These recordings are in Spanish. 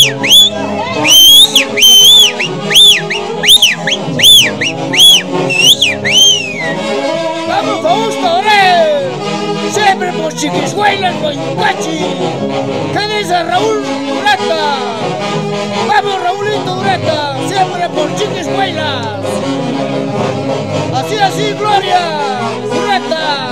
¡Vamos, Fausto, ore! ¡Siempre por Chiquishuelas, Guayucachi! ¿Qué dice Raúl Ureta? ¡Vamos, Raulito Ureta! ¡Siempre por Chiquishuelas! ¡Así, así, Gloria! ¡Ureta!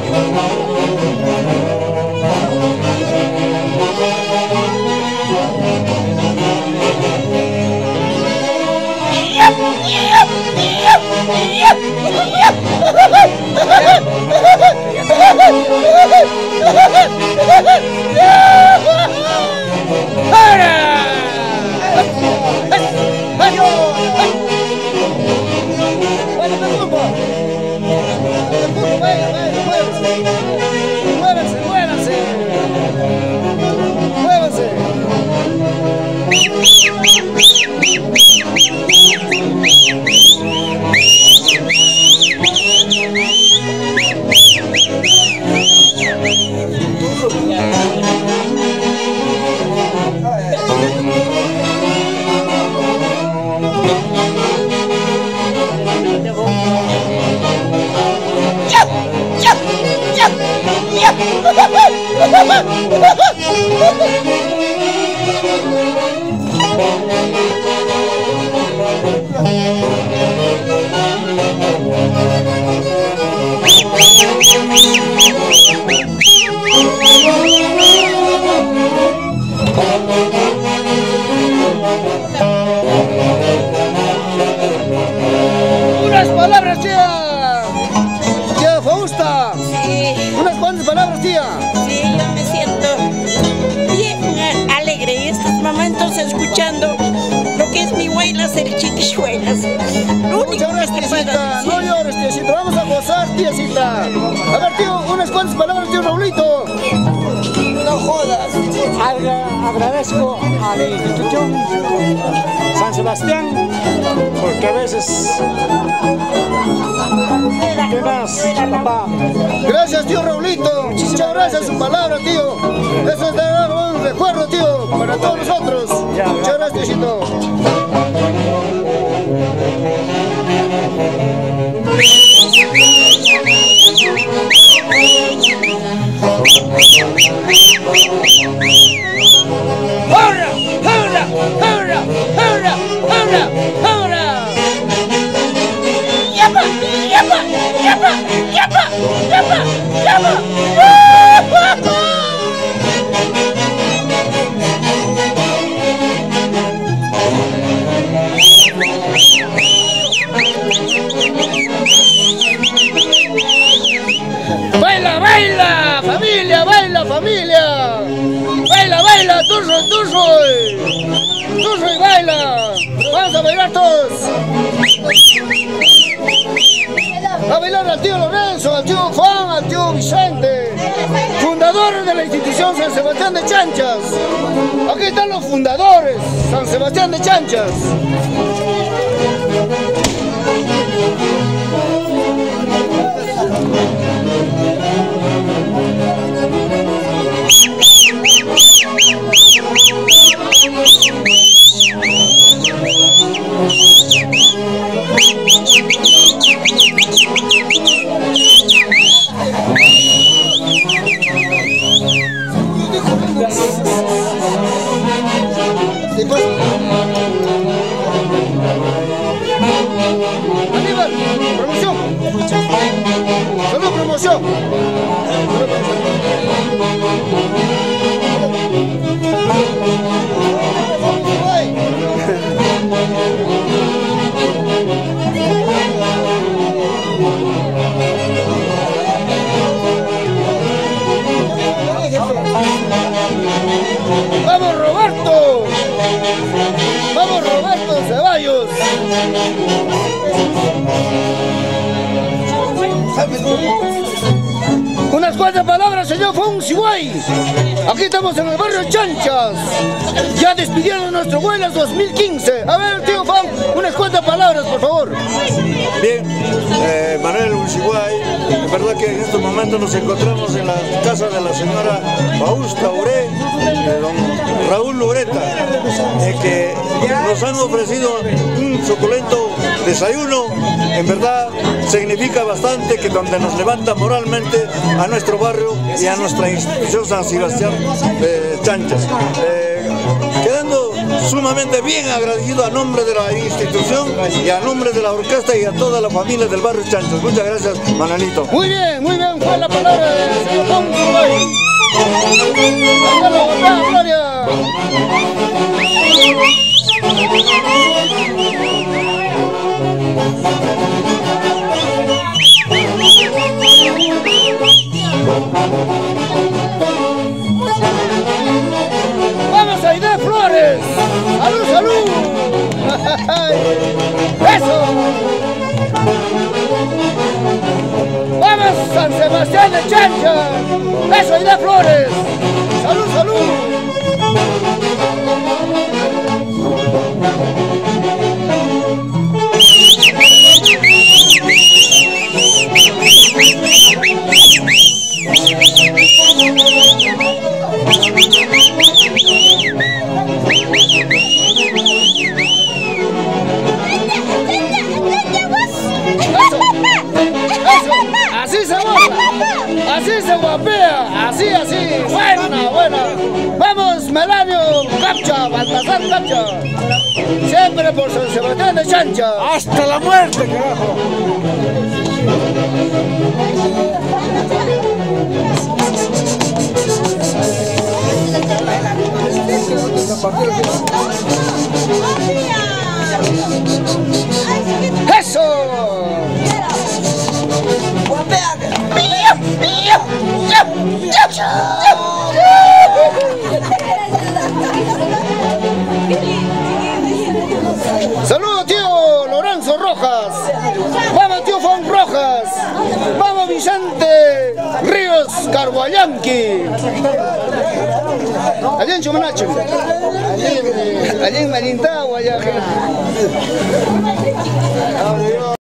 Unas palabras, tía. Tía Fausta. Sí. Unas cuantas palabras, tía. Sí, yo me siento bien alegre en estos momentos escuchando lo que es mi Huaylas, el Chiquishuelas. Lo único Muchas gracias, que te puedo tiecita. decir. No llores, tiecita. Vamos a gozar, tiecita. A ver, tío, unas cuantas palabras, tío Raulito. No jodas. Agradezco a la institución San Sebastián porque a veces ¿qué más, papá? Gracias, tío Raulito. Muchas gracias, su palabra, tío. Eso es de un recuerdo, tío, para todos nosotros. Muchas gracias, tiecito. ¡Ahora! ¡Ahora! ¡Ahora! ¡Ahora! ¡Ahora! ¡Ahora! ¡Yapa! ¡Yapa! ¡Yapa! ¡Yapa! ¡Yapa! ¡Yapa! ¡Baila, baila! ¡Familia, baila, familia! ¡Baila, baila! ¡Turro, turro! ¡Turro y baila! ¡Vamos a bailar todos! A bailar al tío Lorenzo, al tío Juan, al tío Vicente, fundadores de la institución San Sebastián de Chanchas. Aquí están los fundadores, San Sebastián de Chanchas. Aníbal, promoción. Solo promoción. ¡Vamos, Roberto! ¡Vamos, Roberto Ceballos! Unas cuantas palabras, señor Fonsiway. Aquí estamos en el barrio Chanchas. Ya despidiendo nuestro Huaylas 2015. A ver, tío Fon, unas cuantas palabras, por favor. Bien, Manuel Fonsiway, en verdad que en estos momentos nos encontramos en la casa de la señora Fausta Uré, de don Raúl Lureta, que nos han ofrecido un suculento desayuno. En verdad significa bastante, que donde nos levanta moralmente a nuestro barrio y a nuestra institución San Sebastián de Chanchas. Quedando sumamente bien agradecido a nombre de la institución y a nombre de la orquesta y a toda la familia del barrio Chanchas. Muchas gracias, Manuelito. Muy bien, fue la palabra del señor Fonsiway. Gloria. ¡Vamos, Aide Flores! ¡Salud, salud! ¡Eso! ¡Vamos, San Sebastián de Chanchas! ¡Eso, Aide Flores! ¡Salud, salud! Así se guapea, así, buena. Vamos, Melanio Capcha, Baltasar Capcha. Siempre por San Sebastián de Chanchas. ¡Hasta la muerte, carajo! ¡Eso! Saludos, tío Lorenzo Rojas. Vamos, tío Fon Rojas. Vamos, Vicente Ríos Carguayanqui. Allí en Chumanacho. Allí en Malintagua, allá.